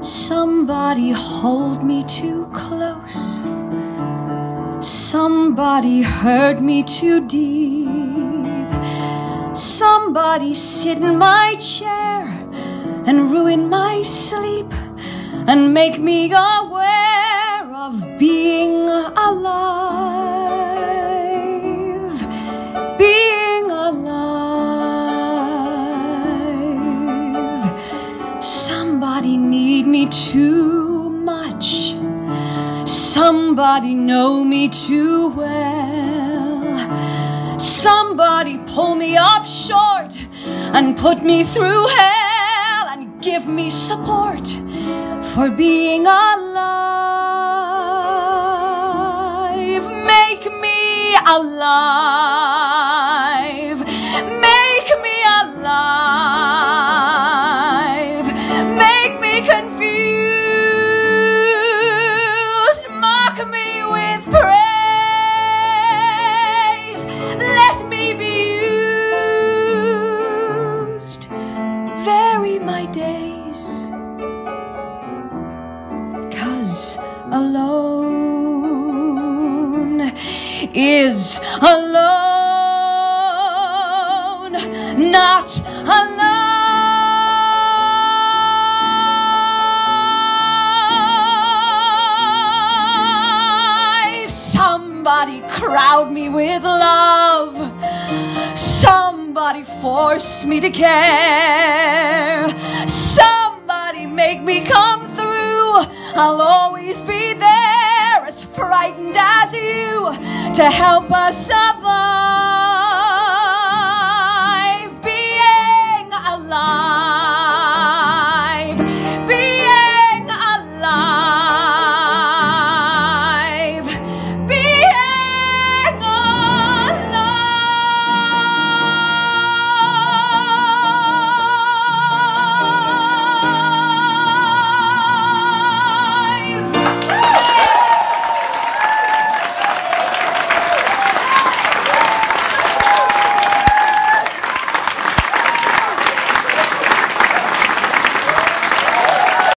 Somebody hold me too close. Somebody hurt me too deep. Somebody sit in my chair and ruin my sleep and make me aware of being alive. Being alive. Somebody need me too much. Somebody know me too well. Somebody pull me up short and put me through hell and give me support for being alive. Make me alive. Make me alive. Make me confused. Mock me with praise. Let me be used. Vary my days, 'cause alone is alone, not alone. Somebody crowd me with love. Somebody force me to care. Somebody make me come through. I'll always be there, as frightened as you, to help us survive.